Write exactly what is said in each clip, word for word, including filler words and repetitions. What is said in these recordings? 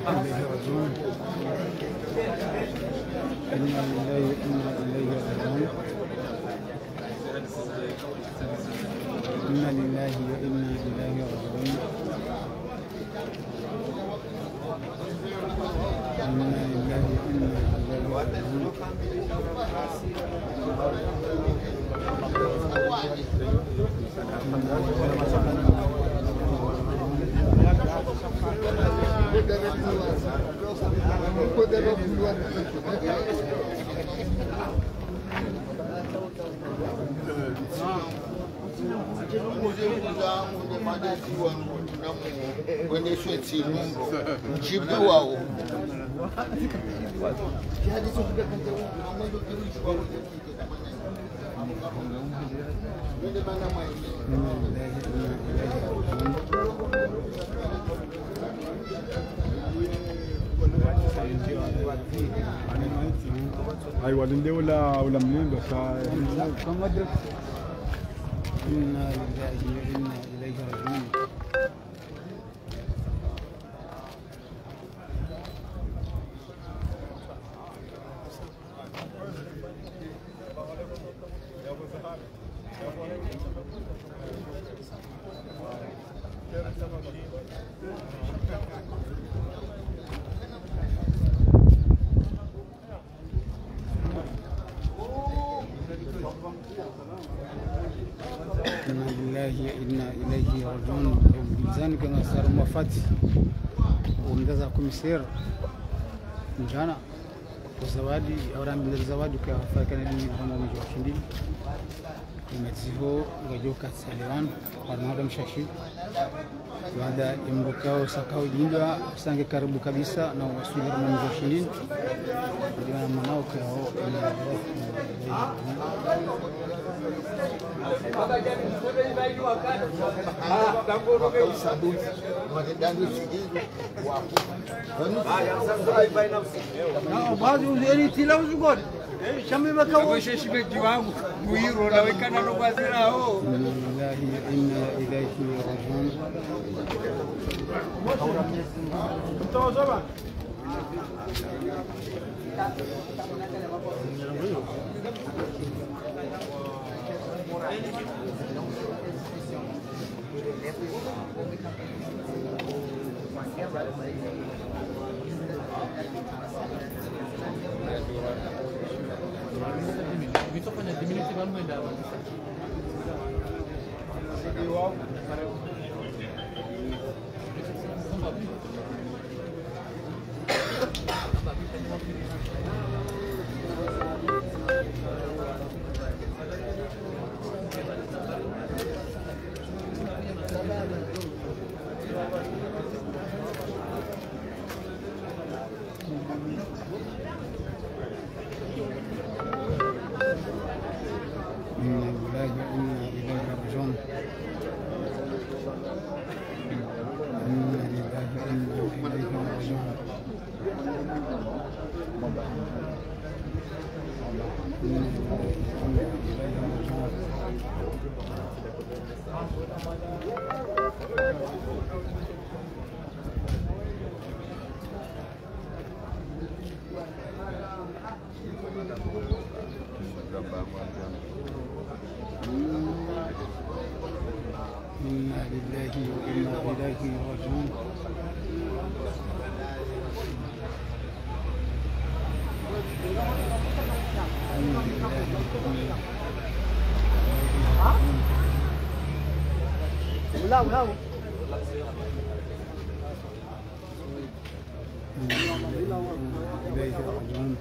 إليه راجعون. إنا لله وإنا إليه راجعون. إنا لله وإنا إليه راجعون. إنا لله وإنا إليه راجعون. ايوه اللي ولا ولا منين بس إنا لله وإنا إليه راجعون. إنا لله وإنا إليه راجعون. Bizani kama sara mafati uongeza komisera mjana zawadi awra mbele zawadi kwa fakana ni kama mji wa Shindini imeziho ngajoka salewan parnada mshashi baada imrukao sakao jinda sange karibu kabisa na wasuli kama mji wa Shindini ndio manao kwao baadhi ulitila uzugoni shami makao sheshimeki wangu muiro na wekana no kwazira ho billahi inna ilayhi rajiun. Mtawazaba Itu punya diminutif kan beda. إنا لله وإنا إليه راجعون. لا لا إليه راجعون.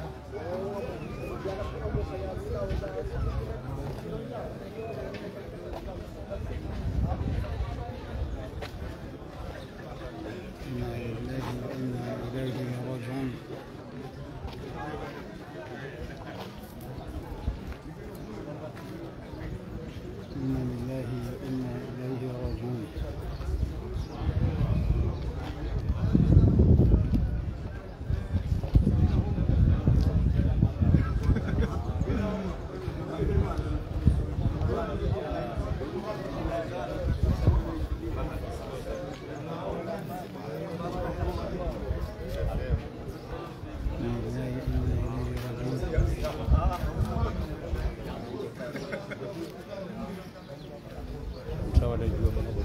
wanajua mambo.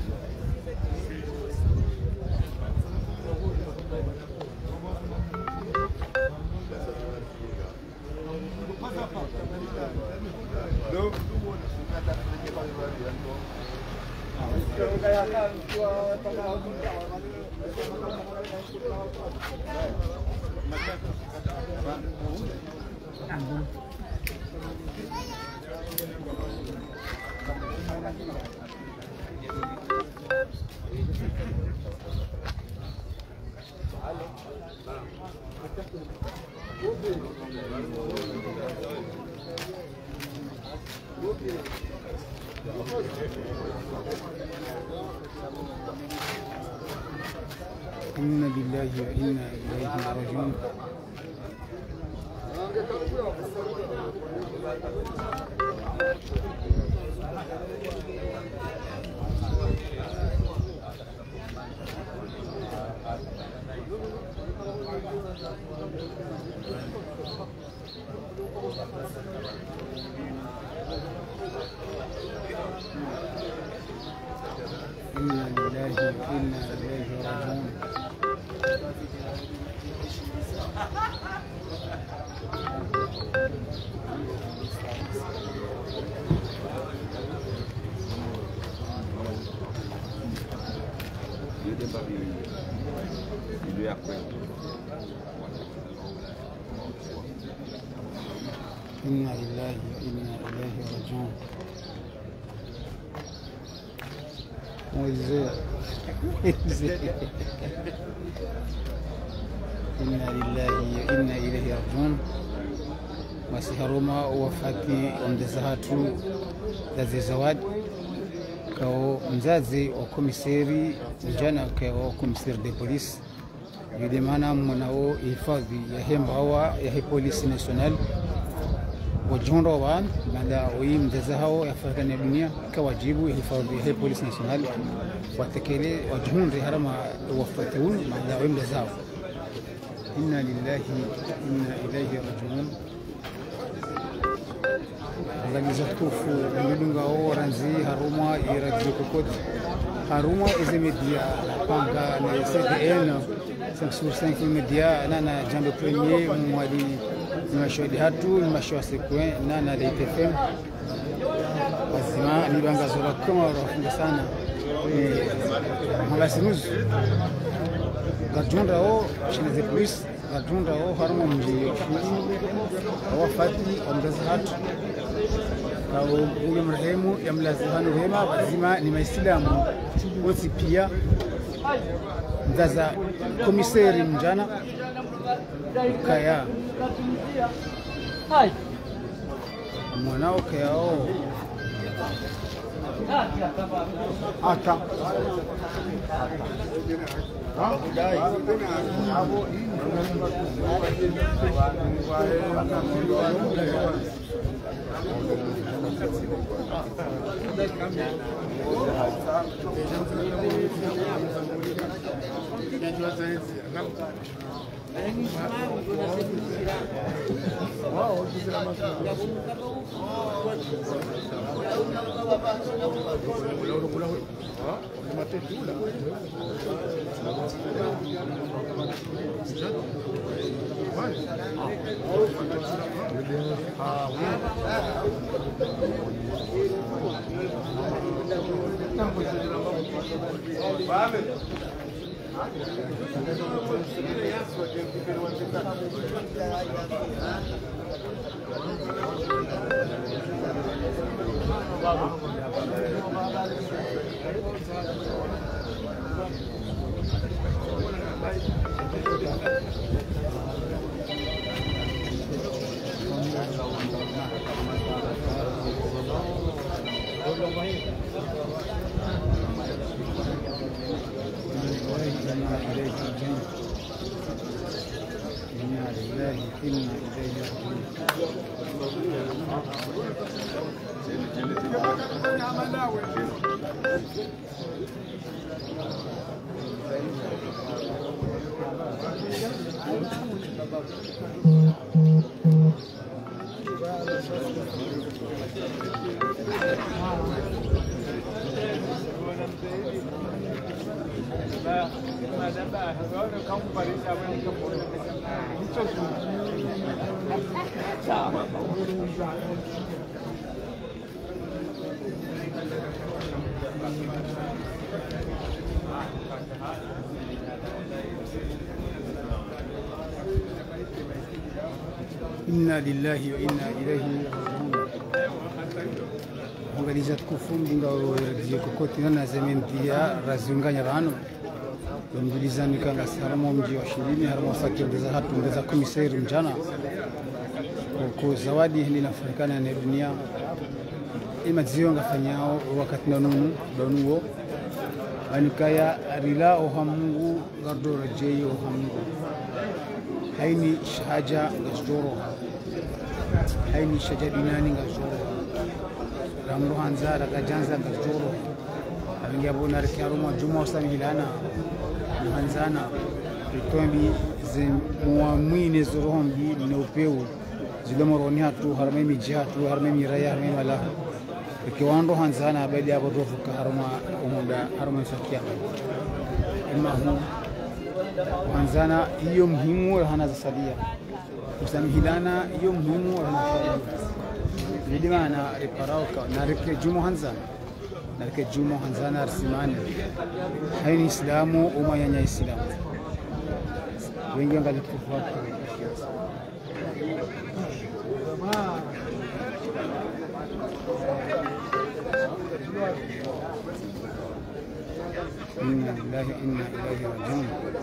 إنا لله وإنا إليه راجعون. إنا لله وإنا إليه راجعون. إنا لله وإنا إليه راجعون. وإزاي إنا لله وإنا إليه راجعون. Masiharuma wafati ongeza hatu za zawadi kao mzazi wa komiseri vijana kao komiseri de police yule maana mwanao hifadhi ya hembawa ya polisi national wajondo wan baada oi mzazi hao ya Afrika ya dunia kawajibu hifadhi ya polisi national watekele wajondo harama wafatiun baada oi mzazi hao. Inna lillahi inna ilayhi rajiun. Organiza tufu mlunga oranzi haruma iradio kokot haruma izemedia panga na C D N cinq sur cinq media nana jambo premier mwadi mashahidi hatu mashahidi sekwen nana le T F M bazima ni banga zora kama rafunga sana eh mabasinuz gajunda o chineze police gajunda o haruma mji wafati omdaza hatu au ule marehemu ya mlazimano wema bazima ni Waislamu wote pia mzaza komiseri mjana kaya mwanao kayao ata Inna lillahi wa inna ilaihi rajiun. Angaliza tukufu nga urejea kokoti na zementia razunganya rano mbilizani kanga salamo mji wa ishirini haramo sakindeza hatu ndeza komisari mjana kwa zawadi hindi nafanikana na dunia ima zio ngafanyao wakati na nunu donuo anikaya rila ohamungu gardo rejei ohamungu haini shahaja ngazoro haini shahaja dinani ngazoro ramro hanza daga janza ngazoro abingia bona rekiaruma juma usamilana hanzana itombi ze muamine zorohombi neupeu zilemoroni hatu harame mijatu harame miraya harame mala kiwando hanzana abadi abodofuka haruma umunda haruma sakia ima hu hanzana hiyo muhimu hana zasadia usamihilana hiyo muhimu hana ndio maana reparao na reke jumo hanzana na reke jumo hanzana arsimani haini islamu uma yanya islamu wengi angali kufuata inna lillahi inna ilaihi rajiun.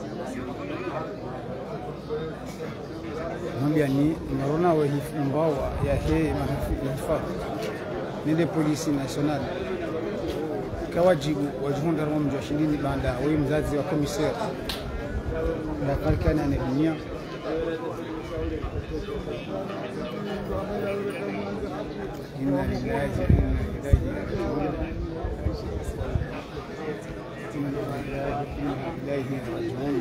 Mwambia ni narona wa mbao ya he mahifadhi nile polisi national kawajibu wajihunda ramo mji wa ishirini banda wewe mzazi wa komisari na kalkana na dunia inna lillahi inna ilaihi rajiun. Inna lillahi inna ilaihi rajiun.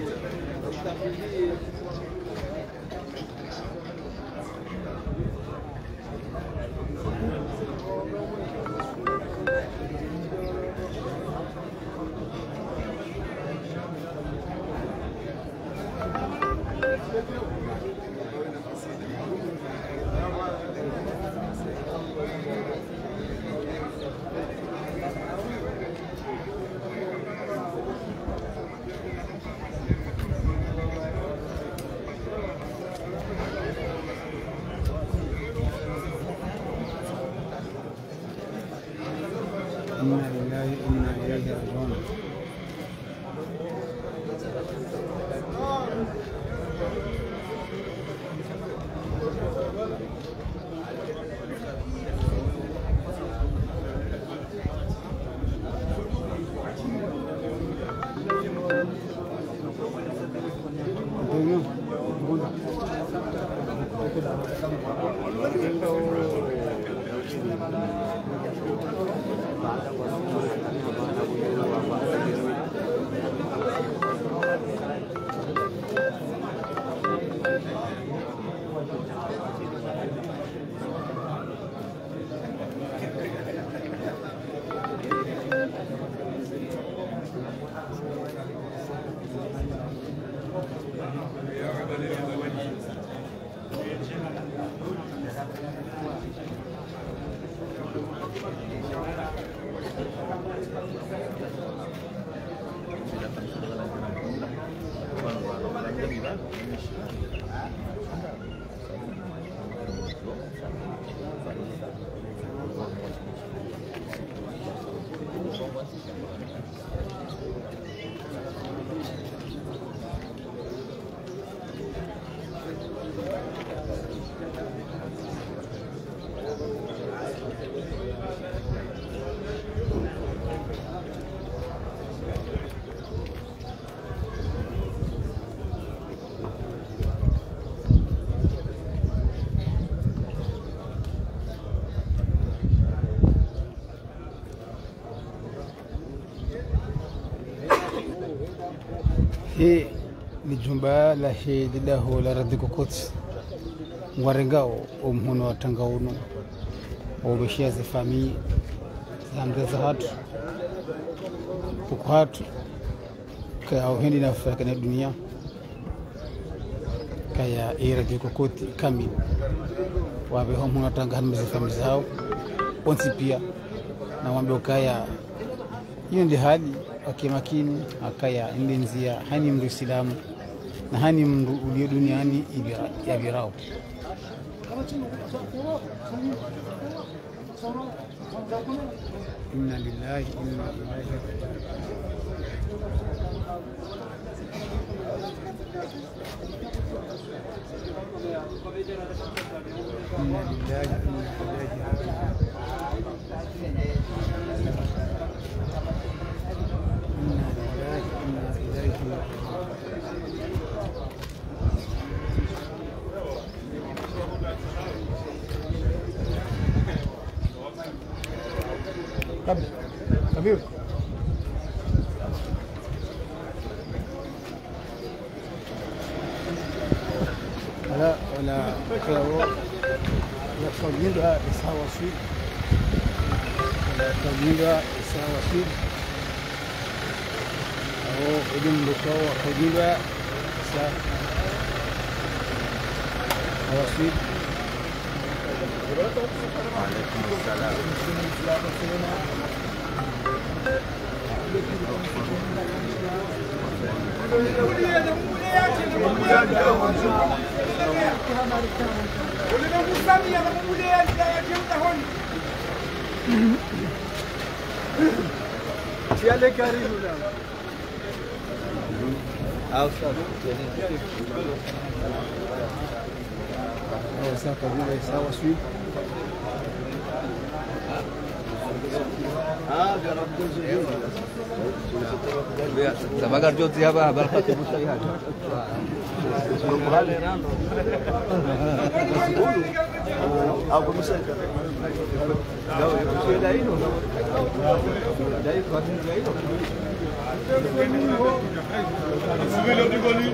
Inna lillahi inna ilaihi rajiun. Hii ni jumba la shahidi daho la radhi kokoti ngwarengao umhono wa tangauno obeshia ze famille zamdeza hatu kwa hatu kaya uhendi na Afrika na dunia kaya era de kokoti kamili wabe homo natanga hanmize famili zao onsi pia na wambe kaya hiyo ndi hali akimakini akaya ndi nzia hani mndu Islamu na hani mndu ulio duniani ya birao inna lillahi inna ilaihi inna lillahi كبير كبير لا ولا كلاو لا تجيبها يساوي شيء لا تجيبها يساوي شيء أو إذن بكوا تجيبها يساوي شيء. وعليكم السلام. Sebagai jodoh siapa? Berkat ibu saya. Aku bisa. Jauh itu dari itu. Dari kota dari itu. Sebelum digoli.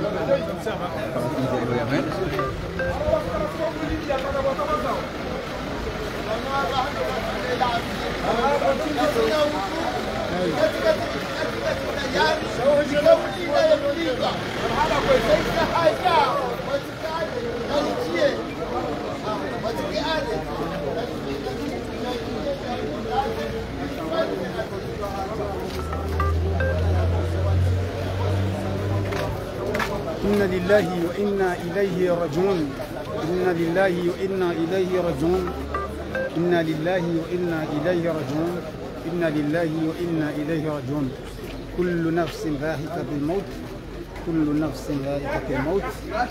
إن لله وإنا إليه راجعون إن لله وإنا إليه راجعون إن لله وإنا إليه راجعون إن لله وإنا إليه راجعون كل نفس ذائقة الموت كل نفس ذائقة الموت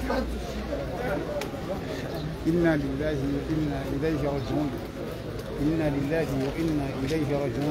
إنا لله وإنا إليه راجعون إنا لله وإنا إليه راجعون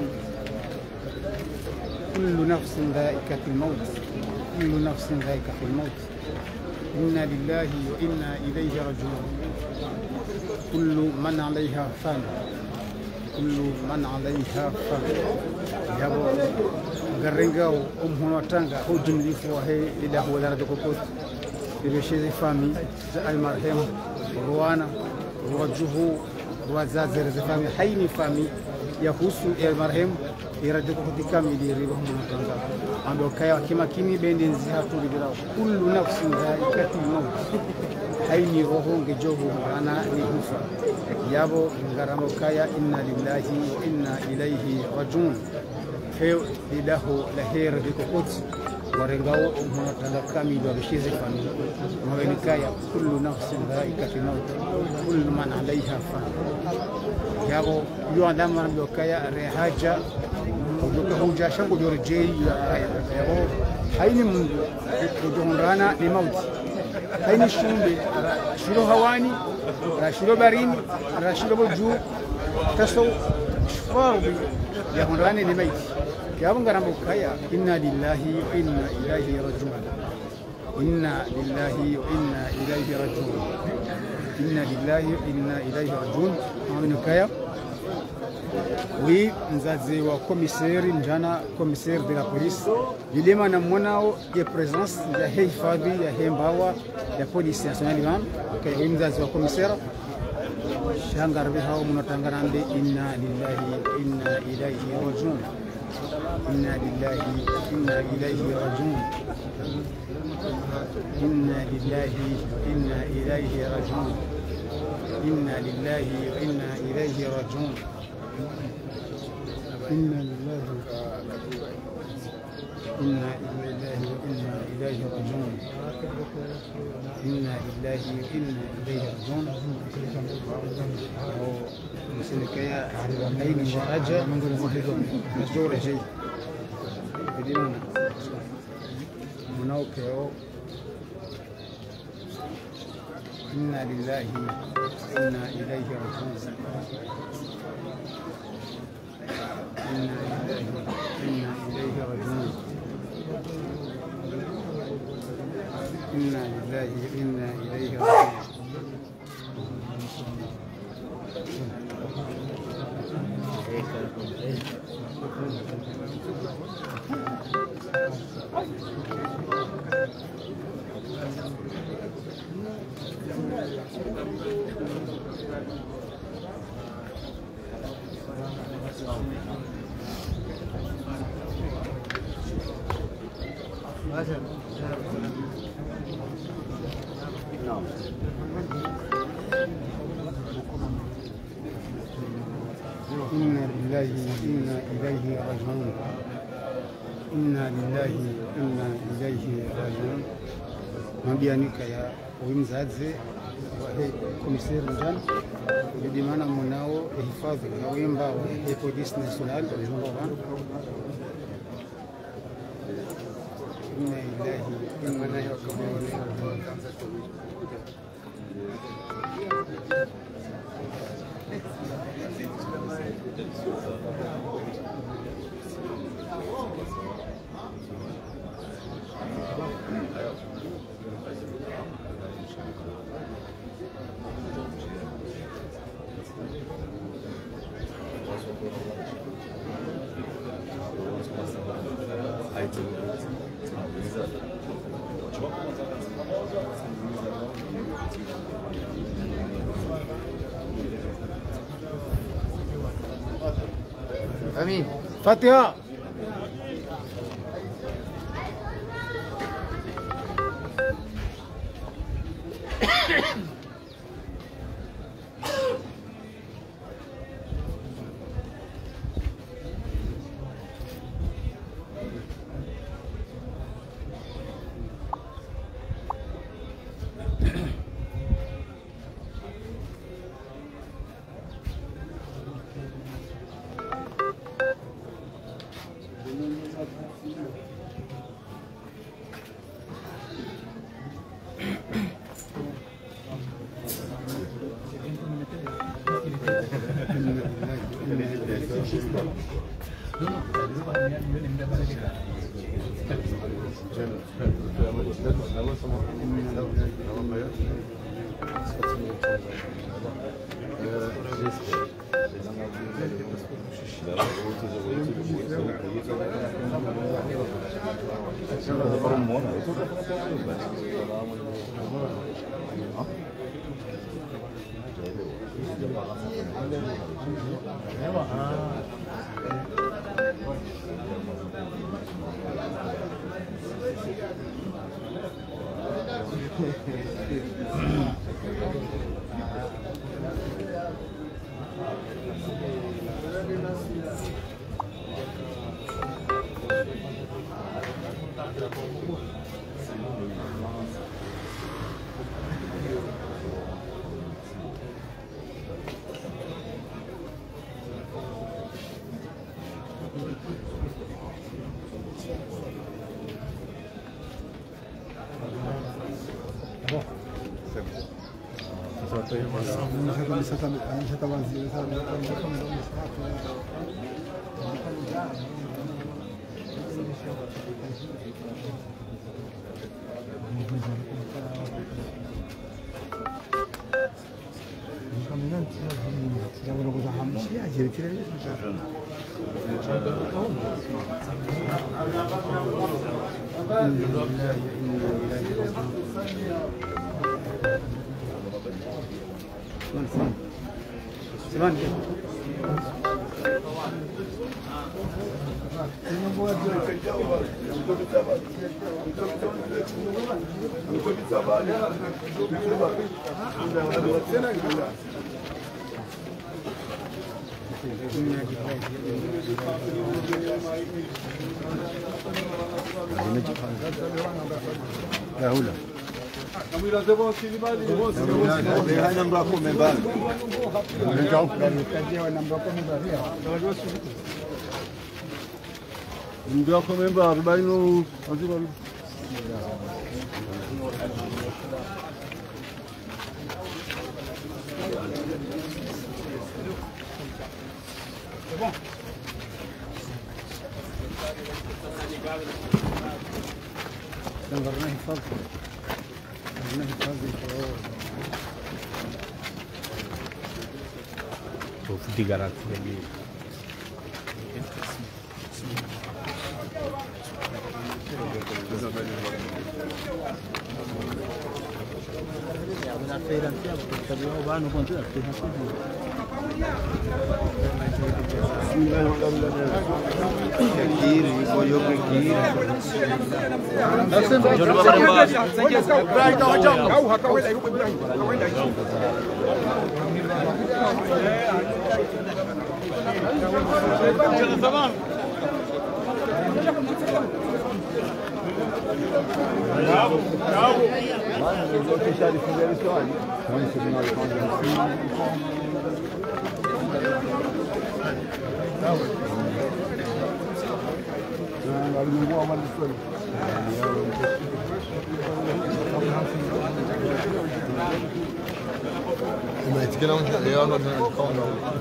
كل نفس ذائقة الموت كل نفس ذائقة الموت إنا لله وإنا إليه راجعون كل من عليها فان كل من عليها فان yabo garenga umhono tanga hujumlifu wa he ila huwa doko kot ilisheze fami za almarhum ruwana wajuhu wazazere za fami haini fami yahusu almarhum iradeko kutikami ili riba humo tanga ando kaya kimakini bendenzi hatu lidira kullu nafsin dhaikatul maut haini roho ngejohu ana ni hufa yabo ngaramo kaya inna lillahi wa inna ilayhi rajiun feo lidaho lahera dikokot warengao umhono tanga kami do bishize fami mawani kaya kullu nafsin dhaikatul maut kullu man alayha fan yabo yo andama ndo kaya rehaja kutoka huja shangu dorjei yabo haini mungu kujongana ni mauti haini shumbe shiro hawani na shiro barini na shiro boju taso shfarbi ya hondani ni maiti yabo ngarambo kaya inna lillahi wa inna ilaihi rajiun inna lillahi wa inna ilaihi rajiun inna lillahi wa inna ilaihi rajiun aminu kaya oui mzazi wa komiseri njana komiseri de la police dilema na mwanao ya presence ya hifadhi ya hembawa ya polisi nationale man kaya mzazi wa komiseri shangar be hawo munatangarande inna lillahi inna ilaihi rajiun inna lillahi inna ilaihi rajiun inna lillahi inna ilaihi rajiun inna lillahi inna ilaihi rajiun inna lillahi inna lillahi inna ilaihi rajiun inna lillahi inna ilaihi rajiun مسلكيا أين شراجة مزور شيء بدينا منوكيو إنا لله إنا إليه راجعون إنا لله إنا إليه راجعون إنا لله إنا إليه راجعون إنا لله إنا إليه راجعون إنا لله إنا إليه راجعون مبيانك يا ومزادزي وهي كوميسير مجان بدي معنا مناو حفاظ وينبا وهي بوليس ناسيونال جنوبان إنا لله إنا إليه راجعون امين فاتحة Semana que لا هولا نبدأ كمان بأربعين و دورناه فضل دورناه فضل شوف دي قرات لي ما يتكلمون يلا نكون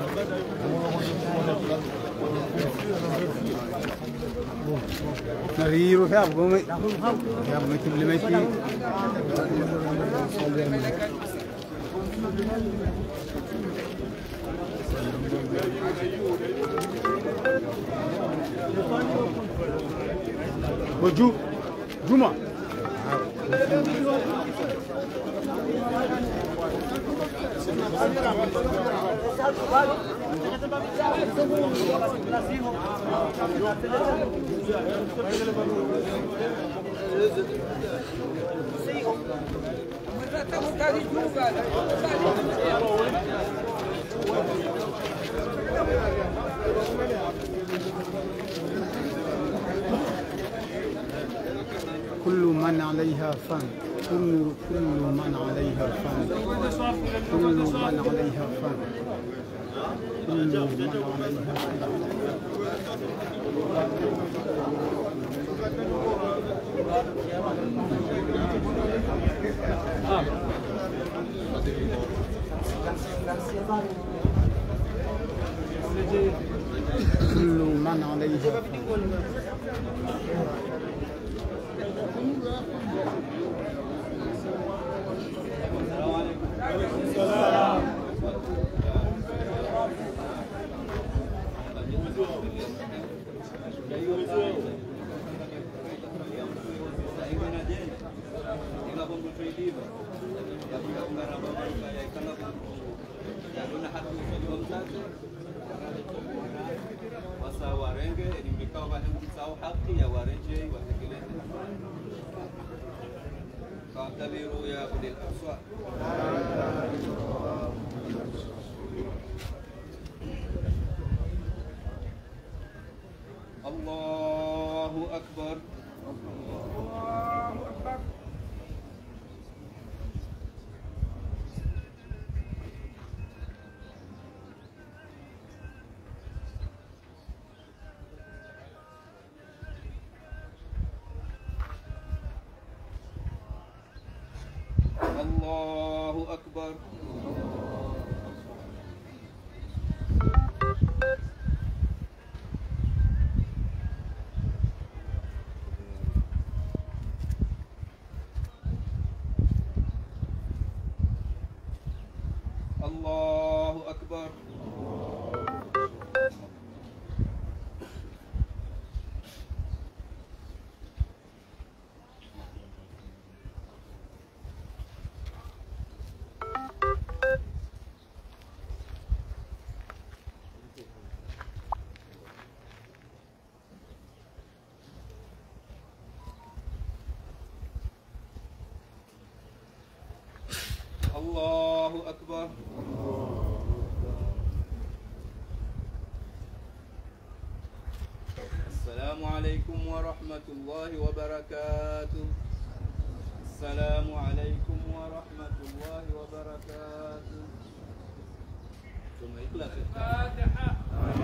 نغير في أبوه يا أبوه تبلي ما يصير وجو جمعة كل من عليها فان كل كل من عليها فان كل من عليها فان كل من عليها كل من عليها فان Wasa warenge ni mikao kwa mtisao haki ya warenje watekeleze kwa tabiru ya kudil aswa Allahu akbar Allahu akbar Allahu akbar Allahu akbar الله أكبر. السلام عليكم ورحمة الله وبركاته. السلام عليكم ورحمة الله وبركاته. ثم إخلاص الفاتحة.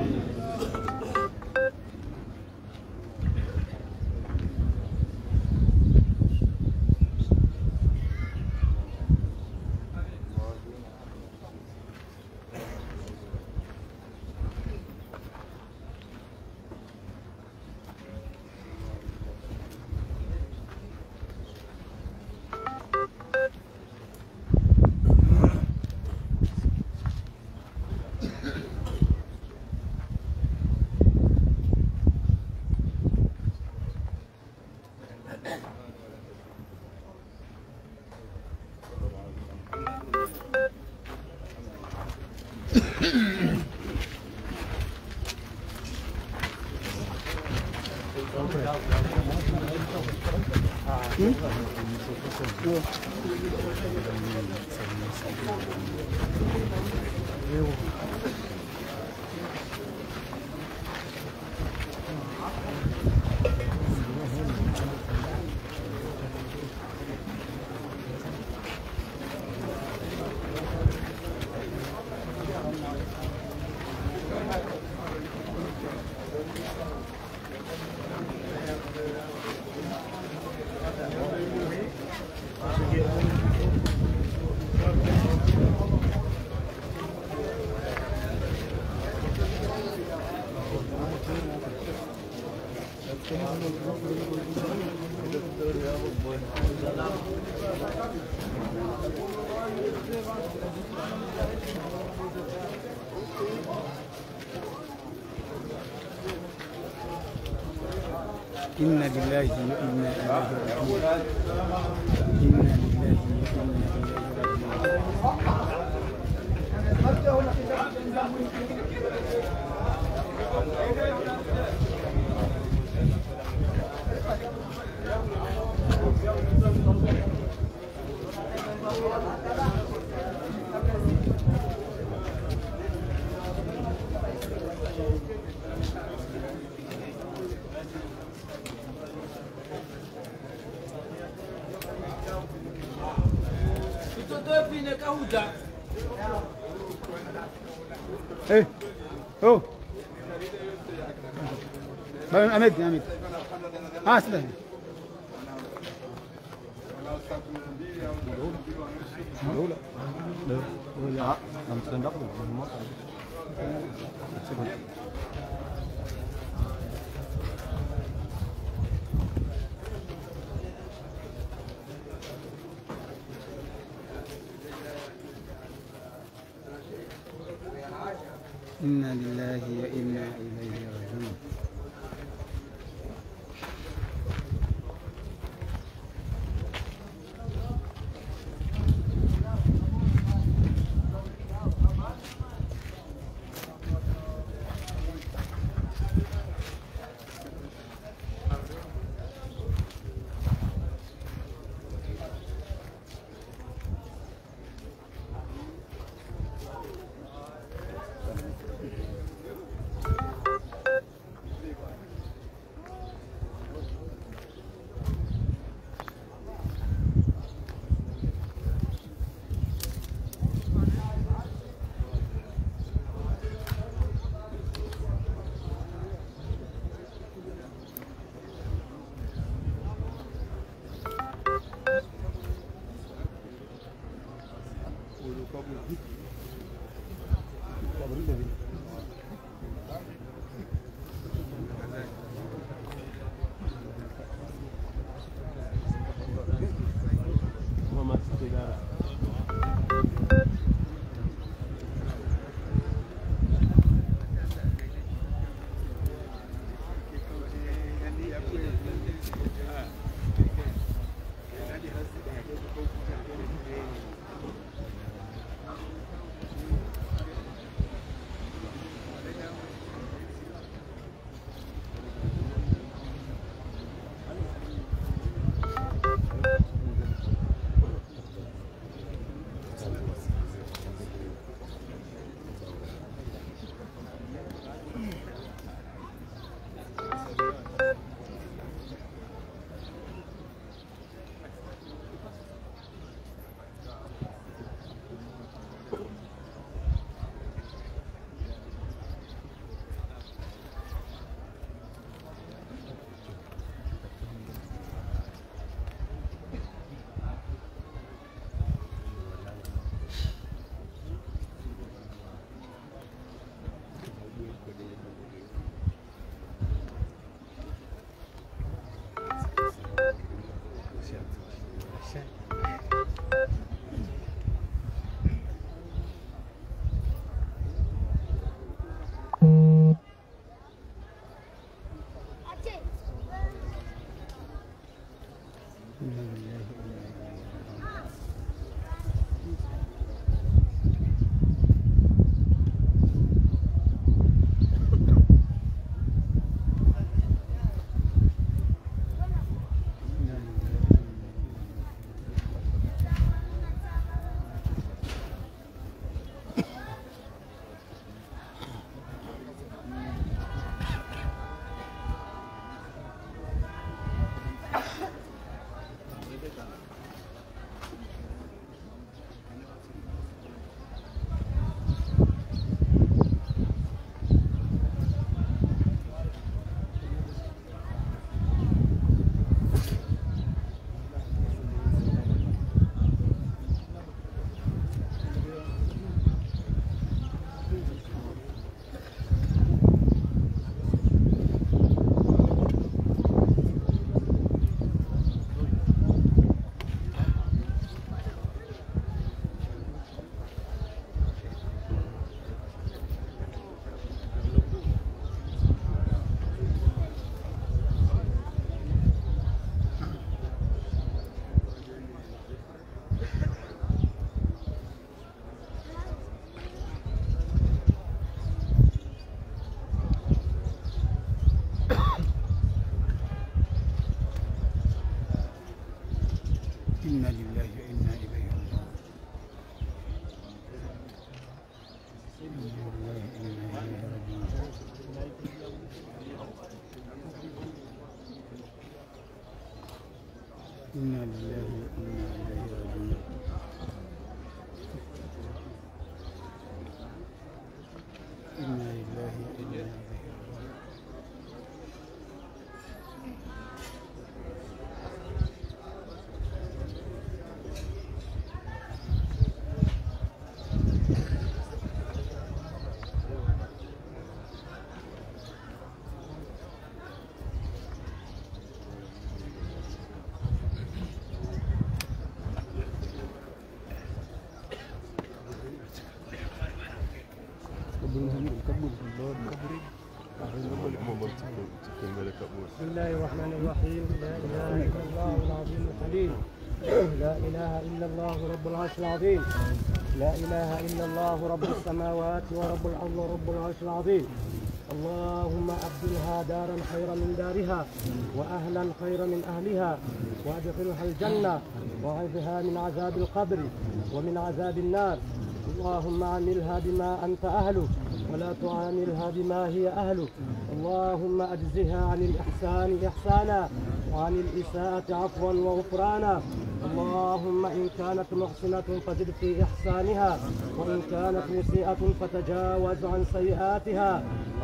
إنا لله وإنا إليه راجعون. إنا لله وإنا إليه ايه هو أمد أمد ها سلام Ja, dan stand up. إنا لله وإنا إليه راجعون. إنا لله وإنا إليه راجعون. إنا لله وإنا إليه راجعون. بسم الله الرحمن الرحيم. لا اله الا الله العظيم الحليم. لا اله الا الله رب العرش العظيم. لا اله الا الله رب السماوات ورب الارض ورب العرش العظيم. اللهم ابدلها دارا خيرا من دارها واهلا خيرا من اهلها وادخلها الجنه وعذها من عذاب القبر ومن عذاب النار. اللهم عاملها بما انت اهله ولا تعاملها بما هي اهله. اللهم اجزها عن الاحسان احسانا وعن الاساءه عفوا وغفرانا. اللهم ان كانت محسنه فزد في احسانها وان كانت مسيئه فتجاوز عن سيئاتها.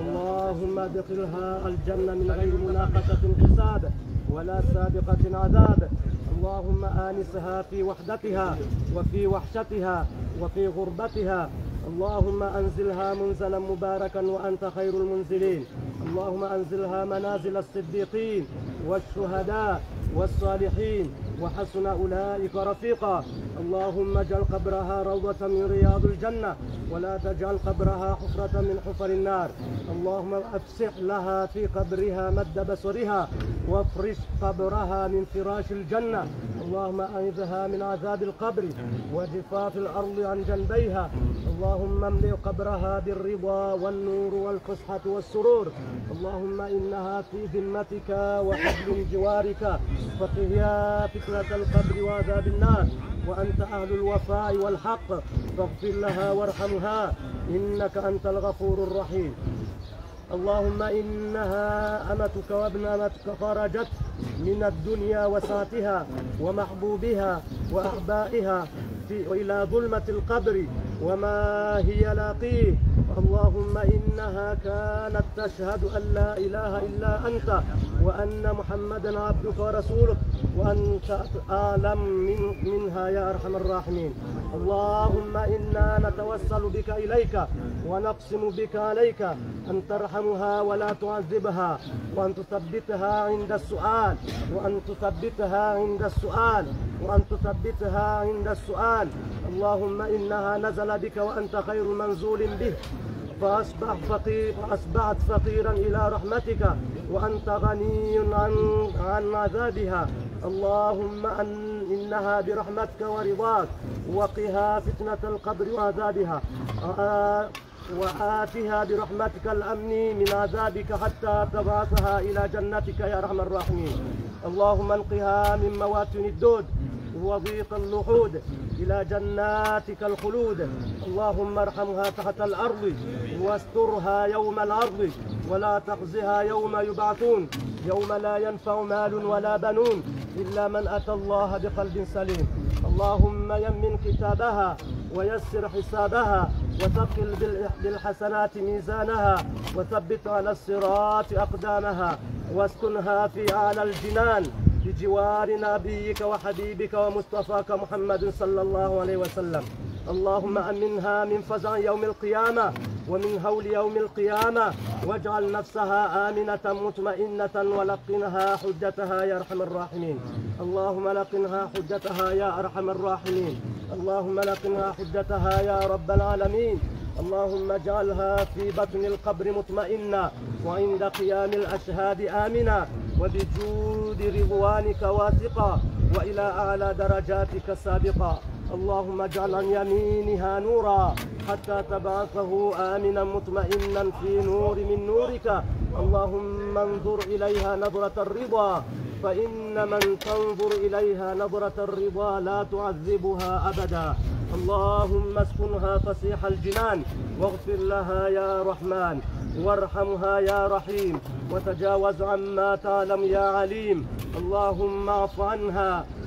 اللهم ادخلها الجنه من غير مناقشه حساب ولا سابقه عذاب. اللهم آنسها في وحدتها وفي وحشتها وفي غربتها. اللهم أنزلها منزلا مباركا وأنت خير المنزلين. اللهم أنزلها منازل الصديقين والشهداء والصالحين وحسن أولئك رفيقا. اللهم اجعل قبرها روضة من رياض الجنة ولا تجعل قبرها حفرة من حفر النار. اللهم أفسح لها في قبرها مد بصرها وافرش قبرها من فراش الجنة. اللهم أعذها من عذاب القبر وجفاف الأرض عن جنبيها. اللهم املئ قبرها بالرضا والنور والفسحة والسرور. اللهم إنها في ذمتك وحبل جوارك فقها فتنة القبر وعذاب النار وأنت أهل الوفاء والحق فاغفر لها وارحمها إنك أنت الغفور الرحيم. اللهم إنها أمتك وابن أمتك خرجت من الدنيا وساتها ومحبوبها وأحبائها إلى ظلمة القبر وما هي لاقيه. اللهم إنها كانت تشهد أن لا إله إلا أنت وأن محمدا عبدك ورسولك وأنت أعلم من منها يا أرحم الراحمين. اللهم إنا نتوسل بك إليك ونقسم بك عليك أن ترحمها ولا تعذبها وأن تثبتها عند السؤال وأن تثبتها عند السؤال وأن تثبتها عند السؤال. اللهم إنها نزل بك وأنت خير منزول به فأصبح فقير فأصبحت فقيرا إلى رحمتك وأنت غني عن عن عذابها. اللهم أن إنها برحمتك ورضاك وقها فتنة القبر وعذابها وآتها برحمتك الأمن من عذابك حتى تبعثها إلى جنتك يا أرحم الراحمين. اللهم انقها من مواتن الدود وضيق اللحود إلى جناتك الخلود. اللهم ارحمها تحت الأرض واسترها يوم العرض ولا تخزها يوم يبعثون يوم لا ينفع مال ولا بنون إلا من أتى الله بقلب سليم. اللهم يمن كتابها ويسر حسابها وثقل بالحسنات ميزانها وثبت على الصراط أقدامها واسكنها في أعلى الجنان بجوار نبيك وحبيبك ومصطفاك محمد صلى الله عليه وسلم. اللهم أمنها من فزع يوم القيامة ومن هول يوم القيامة واجعل نفسها آمنة مطمئنة ولقنها حجتها يا أرحم الراحمين. اللهم لقنها حجتها يا أرحم الراحمين. اللهم لقنها حجتها يا رب العالمين. اللهم اجعلها في بطن القبر مطمئنة وعند قيام الأشهاد آمنة وبجود رضوانك واثقة وإلى أعلى درجاتك سابقة. اللهم اجعل عن يمينها نورا حتى تبعثه آمنا مطمئنا في نور من نورك. اللهم انظر إليها نظرة الرضا فإن من تنظر إليها نظرة الرضا لا تعذبها أبدا. اللهم اسكنها فسيح الجنان واغفر لها يا رحمن وارحمها يا رحيم وتجاوز عما تعلم يا عليم. اللهم اعف عنها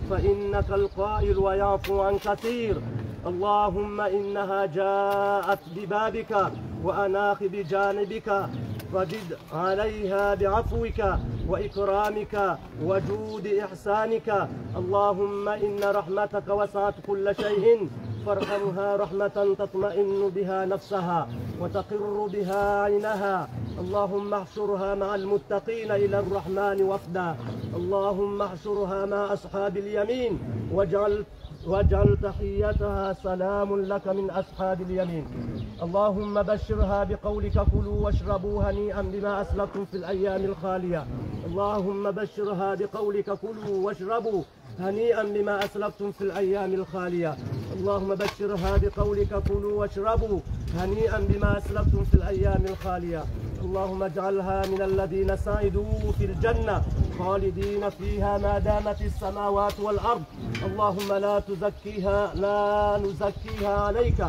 فإنك القائل ويعفو عن كثير. اللهم إنها جاءت ببابك وأناخ بجانبك، فجد عليها بعفوك وإكرامك وجود إحسانك. اللهم إن رحمتك وسعت كل شيء، فارحمها رحمة تطمئن بها نفسها وتقر بها عينها. اللهم احشرها مع المتقين إلى الرحمن وفدا. اللهم احشرها مع أصحاب اليمين، واجعل واجعل تحيتها سلام لك من أصحاب اليمين. اللهم بشرها بقولك كلوا واشربوا هنيئا بما أسلفتم في الأيام الخالية. اللهم بشرها بقولك كلوا واشربوا هنيئا بما أسلفتم في الأيام الخالية. اللهم بشرها بقولك كلوا واشربوا هنيئا بما أسلفتم في الأيام الخالية. اللهم اجعلها من الذين سعدوا في الجنة خالدين فيها ما دامت السماوات والأرض. اللهم لا تزكيها لا نزكيها عليك،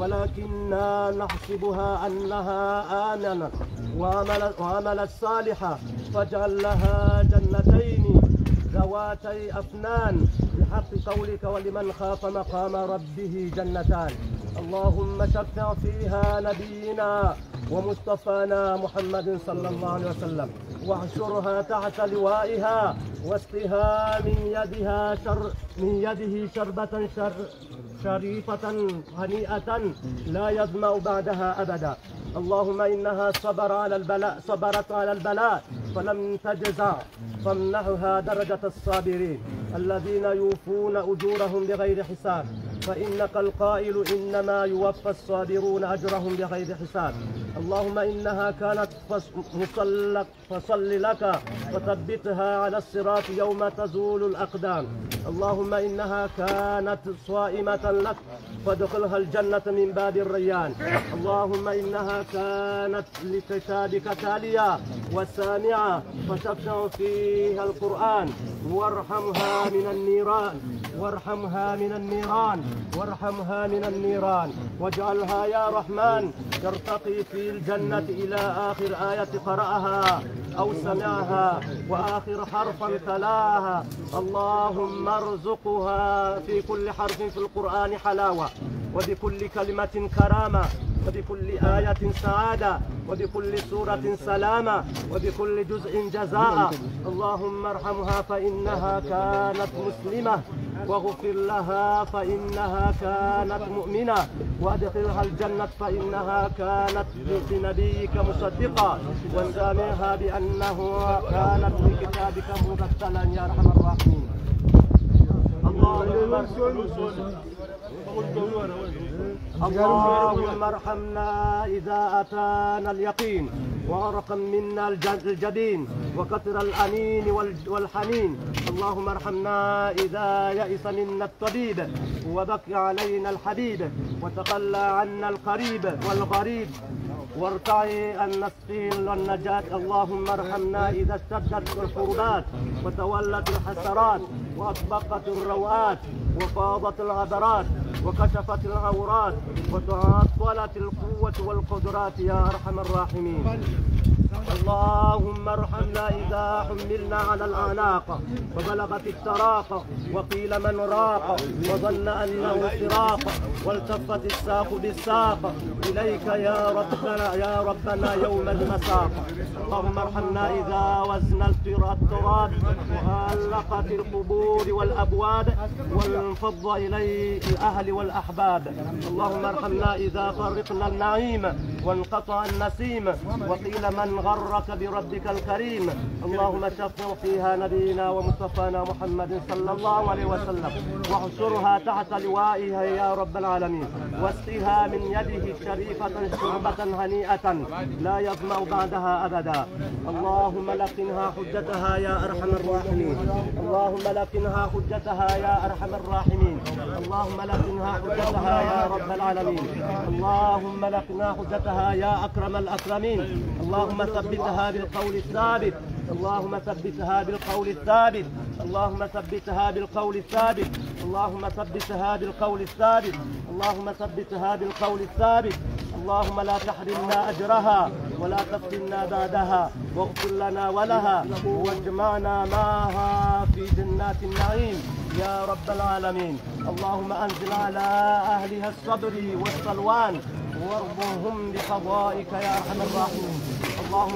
ولكننا نحسبها أنها آمنت وعملت, وعملت صالحة، فاجعل لها جنتين ذواتي أفنان بحق قولك ولمن خاف مقام ربه جنتان. اللهم شفع فيها نبينا ومصطفانا محمد صلى الله عليه وسلم، واحشرها تحت لوائها، واسقها من يدها شر من يده شربة شر شريفة هنيئة لا يظمأ بعدها أبدا. اللهم إنها صبر على البلاء صبرت على البلاء فلم تجزع، فامنحها درجة الصابرين الذين يوفون أجورهم بغير حساب، فإنك القائل إنما يوفى الصابرون أجرهم بغير حساب. اللهم إنها كانت مصلك فصل لك وثبتها على الصراط يوم تزول الأقدام. اللهم إنها كانت صائمة لك فادخلها الجنة من باب الريان. اللهم إنها كانت لكتابك تالية وسامعة فشفع فيها القرآن، وارحمها من النيران وارحمها من النيران وارحمها من النيران واجعلها يا رحمن ترتقي في الجنة إلى آخر آية قرأها أو سمعها وآخر حرف تلاها. اللهم ارزقها في كل حرف في القرآن حلاوة، وبكل كلمة كرامة، وبكل آية سعادة، وبكل سورة سلامة، وبكل جزء جزاء. اللهم ارحمها فإنها كانت مسلمة، واغفر لها فإنها كانت مؤمنة، وادخلها الجنة فإنها كانت بنبيك مصدقة، وسامعها بأنه كانت بكتابك مرتلا يا أرحم الراحمين. اللهم اللهم ارحمنا إذا أتانا اليقين، وارحم منا الجبين، وكثر الأنين والحنين. اللهم ارحمنا إذا يئس منا الطبيب، وبكى علينا الحبيب، وتخلى عنا القريب والغريب، وارتعي النسفين والنجاة. اللهم ارحمنا إذا اشتدت الكربات، وتولت الحسرات، وأطبقت الروآت، وفاضت العبرات، وكشفت العورات، وتعطلت القوة والقدرات يا أرحم الراحمين. اللهم ارحمنا إذا حملنا على الأعناق وبلغت التراق، وقيل من راق، وظن أنه فراق، والتفت الساق بالساق إليك يا ربنا يا ربنا يوم المساق. اللهم ارحمنا إذا وزن التراب وألقت القبور والأبواب، وانفض إليه الأهل والأحباب. اللهم ارحمنا إذا فرقنا النعيم وانقطع النسيم، وقيل من غرك بربك الكريم. اللهم شفع فيها نبينا ومصطفانا محمد صلى الله عليه وسلم، واحشرها تحت لوائها يا رب العالمين، واسقها من يده الشريفة شربة هنيئة لا يظمأ بعدها أبدا. اللهم لقنها حجتها يا أرحم الراحمين. اللهم لقنها حجتها يا أرحم الراحمين. اللهم لقنها حجتها يا رب العالمين. اللهم لقنها حجتها يا أكرم الأكرمين. اللهم ثبتها بالقول الثابت. اللهم ثبتها بالقول الثابت. اللهم ثبتها بالقول الثابت. اللهم ثبتها بالقول الثابت. اللهم ثبتها بالقول الثابت. اللهم لا تحرمنا أجرها ولا تفتنا بعدها، واغفر لنا ولها واجمعنا معها في جنات النعيم يا رب العالمين. اللهم أنزل على أهلها الصبر والسلوان وارضهم بقضائك يا أرحم الراحمين. اللهم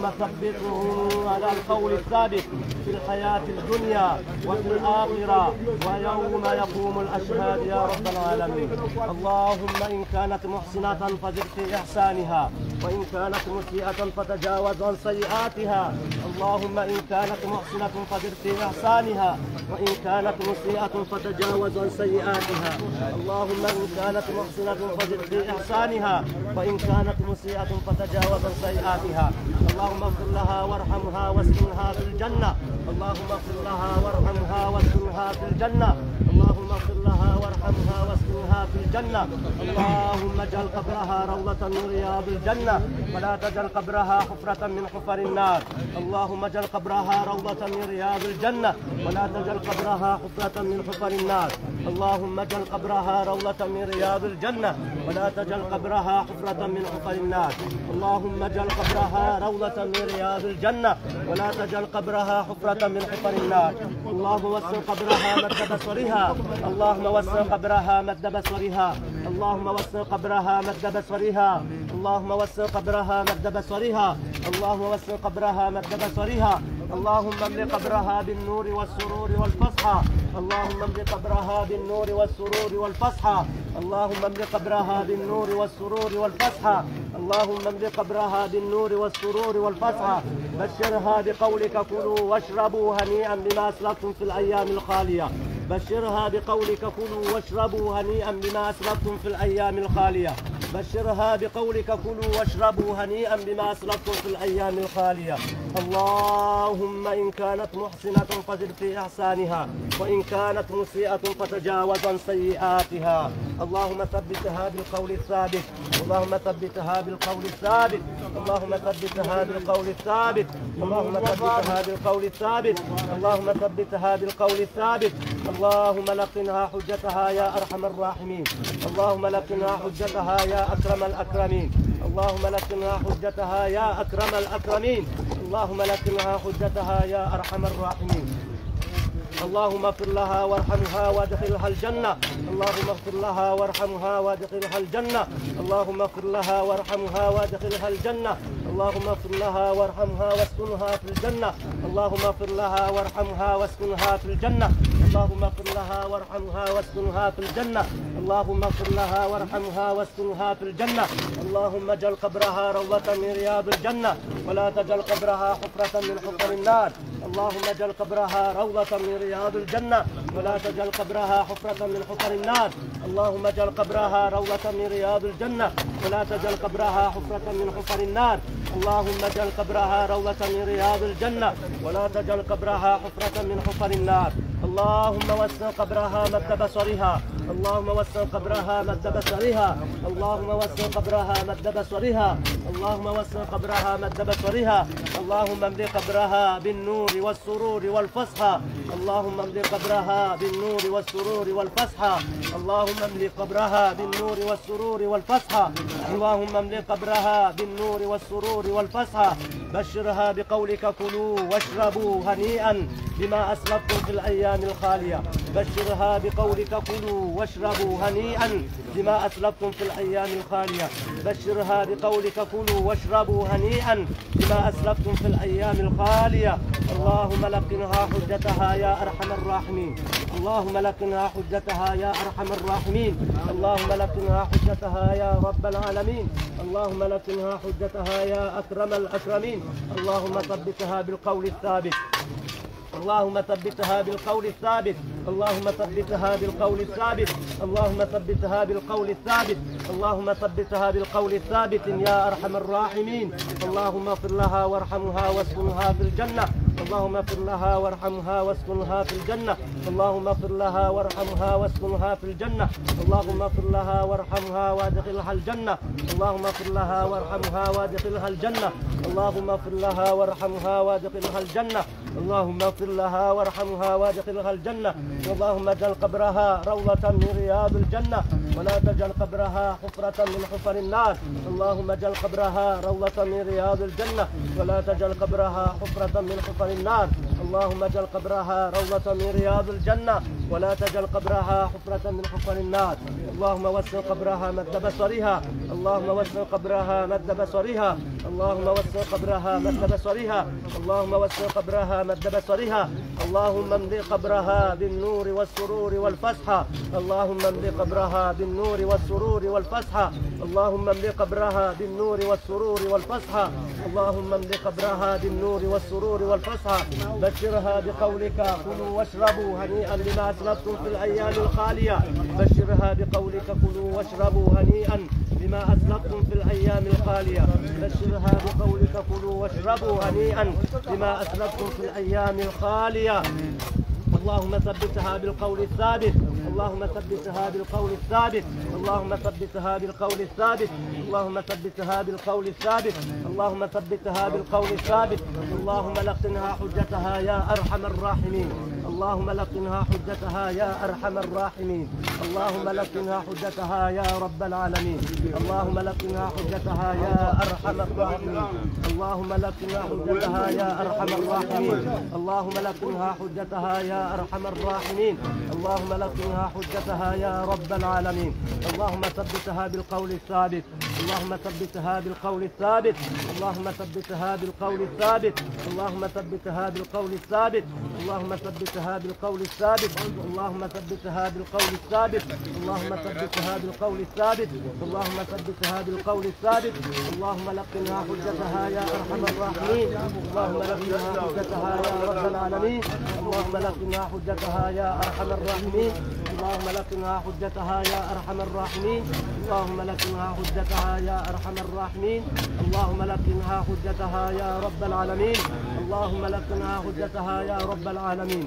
ثبتهم على القول الثابت في الحياة الدنيا وفي الآخرة ويوم يقوم الأشهاد يا رب العالمين. اللهم إن كانت محسنة فزد في إحسانها، وإن كانت مسيئة فتجاوز عن سيئاتها. اللهم إن كانت محسنة فزد في إحسانها، وإن كانت مسيئة فتجاوز عن سيئاتها. اللهم إن كانت محسنة فزد في إحسانها، وإن كانت مسيئة فتجاوز عن سيئاتها. اللهم اغفر لها وارحمها واسكنها في الجنة. اللهم اغفر لها وارحمها واسكنها في الجنة. اللهم اغفر لها وارحمها واسكنها في الجنة. اللهم اجعل قبرها روضة من رياض الجنة، ولا تجعل قبرها حفرة من حفر النار. اللهم اجعل قبرها روضة من رياض الجنة، ولا تجعل قبرها حفرة من حفر النار. اللهم اجعل قبرها روضة من رياض الجنة، ولا تجعل قبرها حفرة من حفر النار. اللهم اجعل قبرها روضة من رياض الجنة، ولا تجعل قبرها حفرة من حفر النار. اللهم وسع قبرها مد بصرها. اللهم وسع قبرها مد بصرها. اللهم وسع قبرها مد بصرها. اللهم وسع قبرها مد بصرها. اللهم وسع قبرها مد بصرها. اللهم املأ قبرها بالنور والسرور والفصحى. اللهم املأ قبرها بالنور والسرور والفصحى. اللهم املأ قبرها بالنور والسرور والفصحى. اللهم املأ قبرها بالنور والسرور والفصحى. بشرها بقولك كلوا واشربوا هنيئا بما أسلفتم في الأيام الخالية. بشرها بقولك كلوا واشربوا هنيئا بما أسلفتم في الأيام الخالية. بشرها بقولك كلوا واشربوا هنيئا بما أسلفتم في الأيام الخالية. اللهم إن كانت محسنة فزد في إحسانها، وإن كانت مسيئة فتجاوز عن سيئاتها. اللهم ثبتها بالقول الثابت. اللهم ثبتها بالقول الثابت. اللهم ثبتها بالقول الثابت. اللهم ثبتها بالقول الثابت. اللهم ثبتها بالقول الثابت. اللهم لقنها حجتها يا أرحم الراحمين. اللهم لقنها حجتها يا أكرم الأكرمين. اللهم لقنها حجتها يا أكرم الأكرمين. اللهم لقنها حجتها يا أرحم الراحمين. اللهم اغفر لها وارحمها وادخلها الجنة. اللهم اغفر لها وارحمها وادخلها الجنة. اللهم اغفر لها وارحمها وادخلها الجنة. اللهم اغفر لها وارحمها واسكنها في الجنة. اللهم اغفر لها وارحمها واسكنها في الجنة. اللهم اغفر لها وارحمها واسكنها في الجنة. اللهم اغفر لها وارحمها واسكنها في الجنة. اللهم اجعل قبرها روضة من رياض الجنة، ولا تجعل قبرها حفرة من حفر النار. اللهم اجعل قبرها روضة من رياض الجنة، ولا تجعل قبرها حفرة من حفر النار. اللهم اجعل قبرها روضة من رياض الجنة، ولا تجعل قبرها حفرة من حفر النار. اللهم اجعل قبرها روضة من رياض الجنة، ولا تجعل قبرها حفرة من حفر النار. اللهم وسع قبرها مد بصرها. اللهم وسع قبرها مد بصرها. اللهم وسع قبرها مد بصرها. اللهم وسع قبرها مد بصرها. اللهم املأ قبرها بالنور والسرور والفصحى. اللهم املأ قبرها بالنور والسرور والفصحى. اللهم املأ قبرها بالنور والسرور والفصحى. اللهم املأ قبرها بالنور والسرور والفصحى. بشرها بقولك كلوا واشربوا هنيئا بما أسلفتم في الأيام الخالية. بشرها بقولك كلوا واشربوا هنيئا بما أسلفتم في الأيام الخالية. بشرها بقولك كلوا واشربوا هنيئا بما أسلفتم في الأيام الخالية. اللهم لقنها حجتها يا أرحم الراحمين. اللهم لقنها حجتها يا أرحم الراحمين. اللهم لقنها حجتها يا رب العالمين. اللهم لقنها حجتها يا أكرم الأكرمين. اللهم ثبتها بالقول الثابت. اللهم ثبتها بالقول الثابت. اللهم ثبتها بالقول الثابت. اللهم ثبتها بالقول الثابت. اللهم ثبتها بالقول الثابت يا أرحم الراحمين. اللهم اغفر لها وارحمها واسكنها في الجنة. اللهم اغفر لها وارحمها واسكنها في الجنة. اللهم اغفر لها وارحمها واسكنها في الجنة. اللهم اغفر لها وارحمها وادخلها الجنة. اللهم اغفر لها وارحمها وادخلها الجنة. اللهم اغفر لها وارحمها وادخلها الجنة. اللهم اغفر لها وارحمها وادخلها الجنة. اللهم اجعل قبرها روضة من رياض الجنة، ولا تجعل قبرها حفرة من حفر النار. اللهم اجعل قبرها روضة من رياض الجنة ولا تجعل قبرها حفرة من حفر النار. اللهم اجعل قبرها روضة من رياض الجنة ولا تجعل قبرها حفرة من حفر النار. اللهم وسع قبرها مد بصرها. اللهم وسع قبرها مد بصرها. اللهم وسع قبرها مد بصرها. اللهم وسع قبرها مد بصرها. اللهم املئ قبرها بالنور والسرور والفسحة. اللهم املئ قبرها بالنور والسرور والفسحة. اللهم املئ قبرها بالنور والسرور والفسحة. اللهم املئ قبرها بالنور والسرور والفسحة. بشرها بقولك كلوا واشربوا هنيئا بما أسلفتم في الأيام الخالية. بشرها بقولك كلوا واشربوا هنيئا بما أسلفتم في الأيام الخالية. بشرها بقولك كلوا واشربوا هنيئا بما أسلفتم في الأيام الخالية. اللهم ثبتها بالقول الثابت. اللهم ثبتها بالقول الثابت. اللهم ثبتها بالقول الثابت. اللهم ثبتها بالقول الثابت. اللهم ثبتها بالقول الثابت. اللهم لقنها حجتها يا أرحم الراحمين. اللهم لقنها حجتها يا أرحم الراحمين. اللهم لقنها حجتها يا رب العالمين. اللهم لقنها حجتها يا أرحم الراحمين. اللهم لقنها حجتها يا أرحم الراحمين. اللهم لقنها حجتها يا أرحم الراحمين. اللهم لقنها حجتها يا رب العالمين. اللهم ثبتها بالقول الثابت. اللهم ثبتها بالقول الثابت. اللهم ثبتها بالقول الثابت. اللهم ثبتها بالقول الثابت. اللهم ثبتها بالقول الثابت. اللهم ثبتها بالقول الثابت. اللهم ثبتها بالقول الثابت. اللهم ثبتها بالقول الثابت. اللهم لقنها حجتها يا أرحم الراحمين. اللهم لقنها حجتها يا رب العالمين. اللهم لقنها حجتها يا أرحم الراحمين. اللهم لقنها حجتها يا أرحم الراحمين. اللهم لقنها حجتها يا أرحم الراحمين. اللهم لقنها حجتها يا رب العالمين. اللهم لقنها حجتها يا رب العالمين.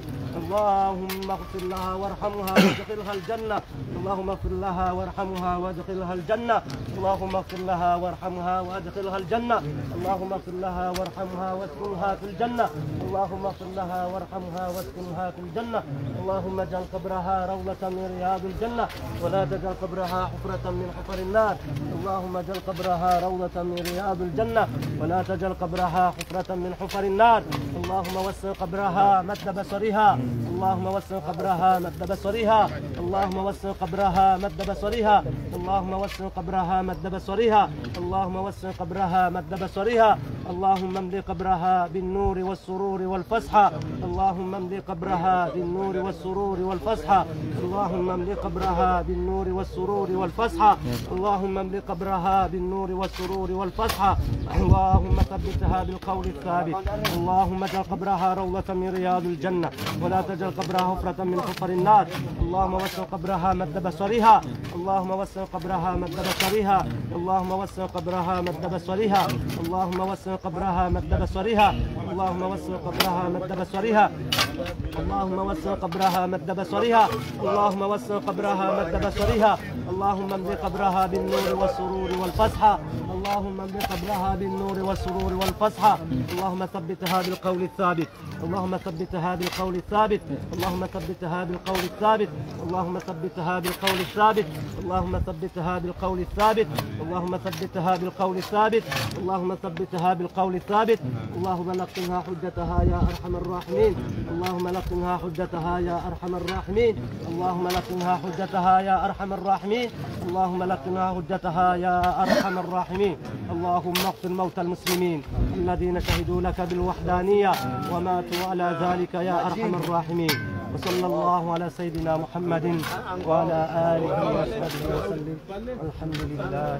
اللهم اغفر لها وارحمها وادخلها الجنة. اللهم اغفر لها وارحمها وادخلها الجنة. اللهم اغفر لها وارحمها وادخلها الجنة. اللهم اغفر لها وارحمها واسكنها في الجنة. اللهم اغفر لها وارحمها واسكنها في الجنة. اللهم اجعل قبرها روضة من رياض الجنة ولا تجعل قبرها حفرة من حفر النار. اللهم اجعل قبرها روضة من رياض الجنة ولا تجعل قبرها حفرة من حفر النار. اللهم وسع قبرها مد بصرها. اللهم وسع قبرها مد بصرها. اللهم وسع قبرها مد بصرها. اللهم وسع قبرها مد بصرها. اللهم وسع قبرها مد بصرها. اللهم املئ قبرها بالنور والسرور والفسحة. اللهم املئ قبرها بالنور والسرور والفسحة. اللهم املئ قبرها بالنور والسرور والفسحة. اللهم املئ قبرها بالنور والسرور والفسحة. اللهم ثبتها بالقول الثابت. اللهم اجعل قبرها روضة من رياض الجنة ولا تجعل قبرها حفرة من حفر النار. اللهم وسع قبرها مد بصرها. اللهم وسع قبرها مد بصرها. اللهم وسع قبرها مد بصرها. اللهم وسع قبرها مد بصرها. اللهم وسع قبرها مد بصرها. اللهم وسع قبرها مد بصرها. اللهم وسع قبرها مد بصرها. اللهم املئ قبرها بالنور والسرور والفسحة. اللهم املئ قبرها بالنور والسرور والفسحة. اللهم ثبتها بالقول الثابت. اللهم ثبتها بالقول الثابت. اللهم ثبتها بالقول الثابت. اللهم ثبتها بالقول الثابت. اللهم ثبتها بالقول الثابت. اللهم ثبتها بالقول الثابت. اللهم ثبتها بالقول الثابت. اللهم لقنها حجتها يا أرحم الراحمين. اللهم لقنها حجتها يا أرحم الراحمين. اللهم لقنها حجتها يا أرحم الراحمين. اللهم لقنها حجتها يا أرحم الراحمين. اللهم اغفر موتى المسلمين الذين شهدوا لك بالوحدانية وماتوا على ذلك يا أرحم الراحمين. وصلى الله على سيدنا محمد وعلى آله وصحبه وسلم. الحمد لله.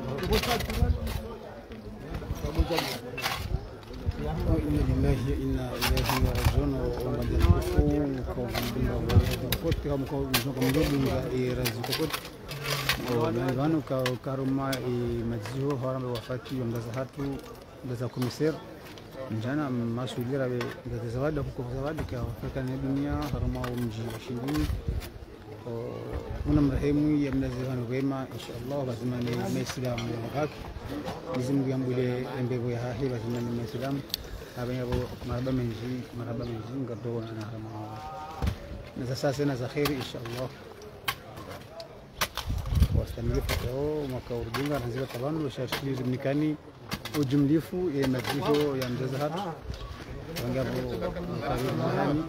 inna lillahi wa inna ilaihi rajiun. Umoja mkuu kwa mjumbe wa kote kama kwa mjumbe wa irazi kote na vanu ka karuma majiho haram wafati ngaza hatu ngaza komiser njana masugira be ngaza zawadi kwa zawadi kwa Afrika na dunia haruma mji shindi unamrehemu ya mnazivanu wema inshallah bazimani maislamu haki Mwenyezi yambule embego ya hahi bazimani maislamu abanyabo maraba menji maraba menji ngado na harama na sasa na za khairi inshallah. mustamilifu kwao mwaka urudinga ranzila tabanu washashili rimnikani ujumlifu ya madriho ya mjazahar wangapo mkaribu mahani